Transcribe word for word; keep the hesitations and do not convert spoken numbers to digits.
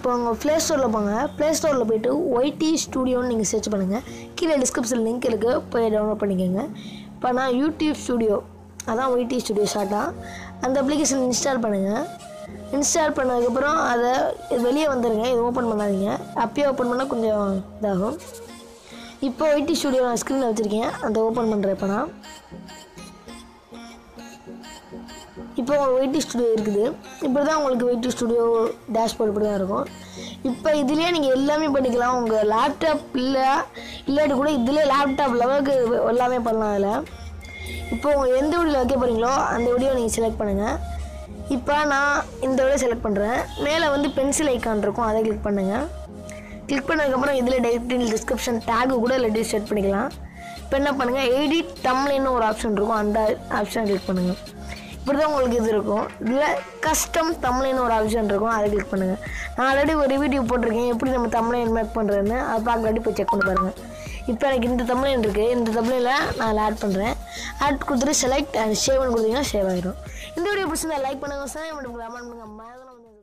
இப்போ உங்கள் ப்ளே ஸ்டோரில் போங்க. ப்ளே ஸ்டோரில் போய்ட்டு ஒய்டி ஸ்டுடியோன்னு நீங்கள் சர்ச் பண்ணுங்கள். கீழே டிஸ்கிரிப்ஷன் லிங்க் இருக்குது, போய் டவுன்லோட் பண்ணிக்கோங்க. இப்போ நான் யூடியூப் ஸ்டுடியோ, அதான் ஒய்டி ஸ்டுடியோ ஷார்ட்டாக, அந்த அப்ளிகேஷன் இன்ஸ்டால் பண்ணுங்கள். இன்ஸ்டால் பண்ணதுக்கப்புறம் அதை வெளியே வந்துடுங்க, இது ஓப்பன் பண்ணாதீங்க. அப்பயே ஓப்பன் பண்ணால் கொஞ்சம் இதாகும். இப்போ ஒய்டி ஸ்டுடியோ நான் ஸ்க்ரீனில் வச்சுருக்கேன், அதை ஓப்பன் பண்ணுறேன். இப்போ நான் இப்போ ஒய்டி ஸ்டுடியோ இருக்குது. இப்படி தான் உங்களுக்கு ஒய்டி ஸ்டுடியோ டேஷ்போர்ட் இப்படி தான் இருக்கும். இப்போ இதுலேயே நீங்கள் எல்லாமே பண்ணிக்கலாம். உங்கள் லேப்டாப் இல்லை இல்லாட்டி கூட இதிலே லேப்டாப் லெவலுக்கு எல்லாமே பண்ணலாம். அதில் இப்போ உங்கள் எந்த வீடியோவில் வைக்க போகிறீங்களோ அந்த வீடியோ நீங்கள் செலக்ட் பண்ணுங்கள். இப்போ நான் இந்த வீடியோ செலக்ட் பண்ணுறேன். மேலே வந்து பென்சில் ஐக்கான் இருக்கும், அதை கிளிக் பண்ணுங்கள். கிளிக் பண்ணதுக்கப்புறம் இதில் டைட்டில் டிஸ்கிரிப்ஷன் டேகு கூட இல்லை செட் பண்ணிக்கலாம். இப்போ என்ன பண்ணுங்கள், எடிட் தம்ப்நெயில்னு ஒரு ஆப்ஷன் இருக்கும், அந்த ஆப்ஷனை கிளிக் பண்ணுங்கள். இப்படி தான் உங்களுக்கு இது இருக்கும். இதில் கஸ்டம் தம்ப்நெயில்னு ஒரு ஆப்ஷன் இருக்கும், அதை கிளிக் பண்ணுங்கள். நான் ஆல்ரெடி ஒரு வீடியோ போட்டிருக்கேன் எப்படி நம்ம தம்ப்நெயில் மேக் பண்ணுறதுன்னு, அதை பார்க்கலாட்டி போய் செக் பண்ணி பாருங்கள். இப்போ எனக்கு இந்த தம்ப்நெயில் இருக்குது, இந்த தம்ப்நெயிலை நான் ஆட் பண்ணுறேன். ஆட் கொடுத்துட்டு செலக்ட் அண்ட் சேவ்னு கொடுத்தீங்கன்னா சேவ் ஆகிடும். இந்த வீடியோ பிடிச்சிருந்தா லைக் பண்ணுங்கள், சப்ஸ்கிரைப் பண்ணுங்கள், கமெண்ட் பண்ணுங்கள்.